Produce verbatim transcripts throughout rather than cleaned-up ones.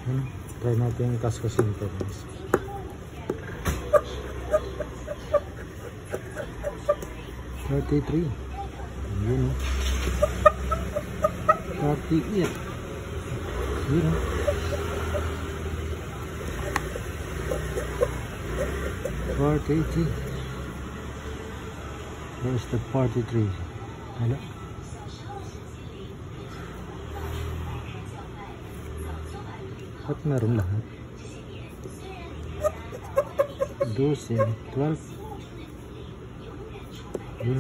Ano? Try natin yung Casco Center. thirty-three. Yun o. thirty-eight. Yun o. forty-three. There's the forty-three. Hala. Ba't meron lahat? twelve, twelve. Yun.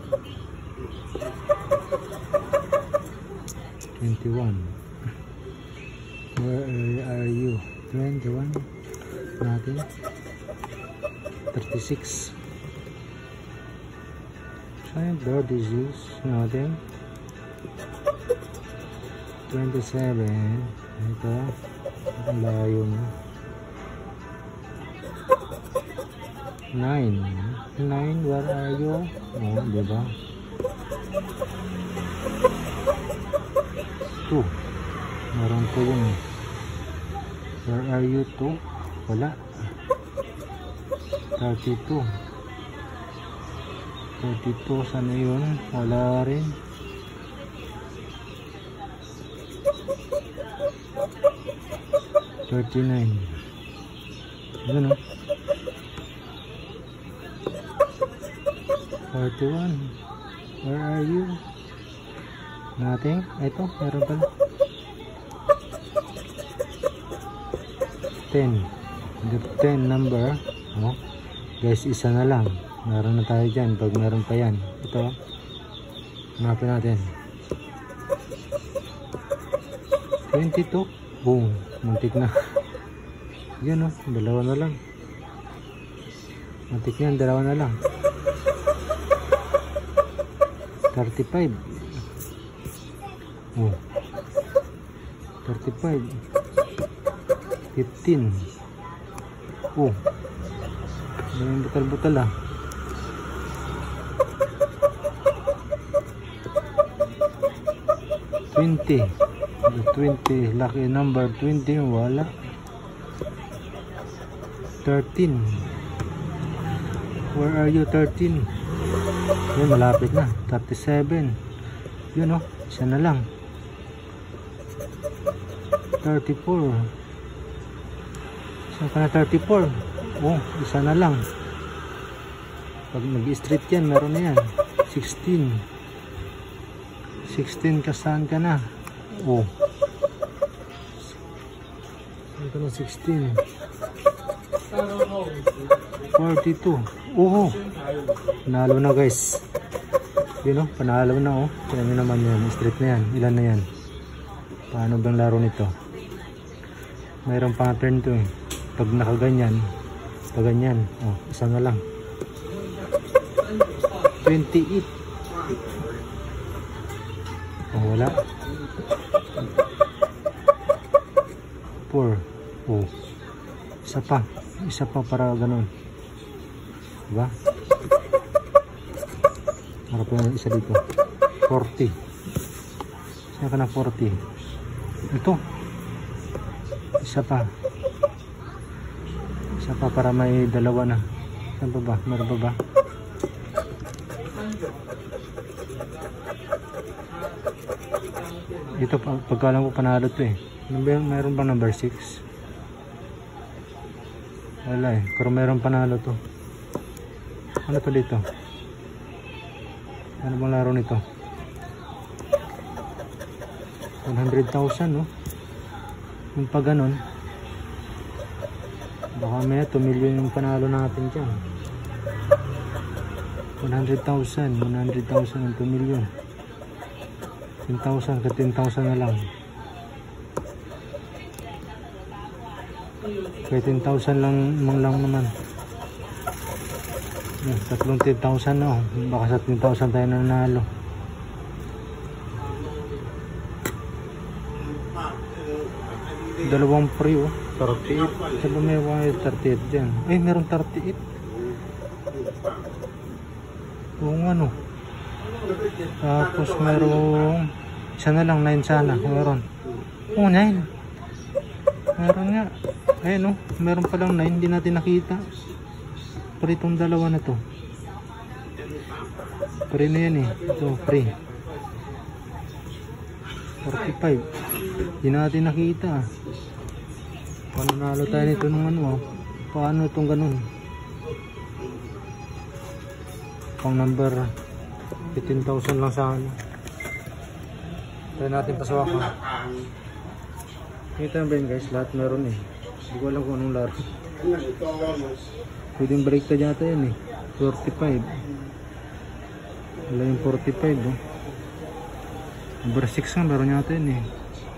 twenty-one. Where are you? twenty-one. Nothing. thirty-six. Try door disease. Nothing. twenty-seven. Ito. Ang layo mo. nine. nine. Where are you? Oh, diba? two. Meron po yun. Where are you? two. Wala. thirty-two. thirty-two. Sana yun? Wala rin. thirty-nine. Yun o. forty-one. Where are you? Nothing. Ito, meron pala. ten. The ten number. Oh. Guys, isa na lang. Meron na tayo dyan. Pag meron pa yan. Ito. Hanapin natin. twenty-two. Boom. Muntik na. Yan o. Dalawa na lang. Muntik yan. Dalawa na lang. thirty-five. Oh. thirty-five. fifteen. Oh. May butal-butal ah. twenty. twenty. Lucky number twenty. Wala. thirteen. Where are you? thirteen. Yun, malapit na. thirty-seven. Yun o. Isa na lang. thirty-four. Isa ka na thirty-four. Oh, isa na lang. Pag nag-street yan, meron na yan. sixteen. sixteen ka, saan ka na? Oh. Saan ka na sixteen? forty-two. Oh. Panalo na guys. Yun o, panalo na oh. Kaya nyo naman yan. Street na yan. Ilan na yan? Paano bang laro nito? Mayroong pattern to eh. Pag nakaganyan, pag ganyan, oh, isa na lang. twenty-eight. Oh, wala. four. Oh. Isa pa. Isa pa para ganun. Diba? Harap na isa dito. forty. Saan ka na forty? Ito. Isa pa. Isa pa para may dalawa na. Saan pa ba? Meron pa ba? Ito pagkalang ko panalo to eh. Meron ba number six? Wala eh. Pero meron panalo to. Ano to dito? Ano bang laro nito? one hundred thousand no? Yung pa ganun, baka may two million yung panalo natin dyan. one hundred thousand. one hundred thousand and two million. ten thousand ka ten thousand na lang. Kaya ten thousand lang mang lang naman. Yung tatlong ten thousand na oh. Baka sa ten thousand tayo nanalo. Dalawang free oh. thirty-eight. Saan ba may thirty-eight dyan? Ay, meron thirty-eight. Oo nga no. Tapos merong isa na lang, nine sana. Meron. Oo, nine. Meron nga. Ayun, oh. Meron palang nine. Hindi natin nakita. Pero itong dalawa na to. Pre na yan eh. Ito, pre. forty-five. Hindi natin nakita. Pananalo tayo nito nung ano. Oh. Paano itong ganun? Pang number fifteen thousand lang sa ano. Try natin pasuwakan. Kita ba yun guys? Lahat meron eh. Hindi ko alam kung anong laro. Pwedeng break ka dyan yan eh. forty-five. Wala yung forty-five oh. Number six nga meron yata yun eh.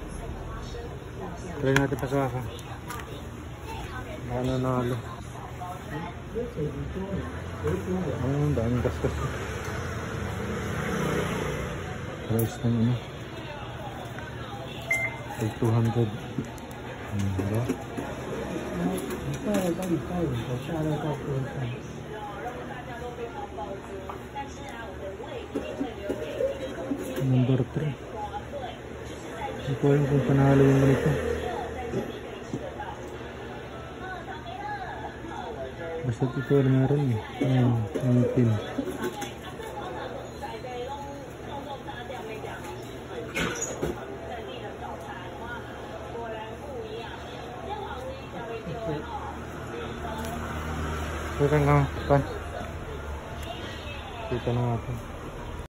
Try natin pasuwakan. Baka nanalo. Ayun, daming gasgas. Price ng ano two hundred. Hmm, diba? Number three. Hindi ko alam kung panalo yung ganito. Basta ito na meron eh. Ayun, ang pin. Ito nga, pan. Kita na natin.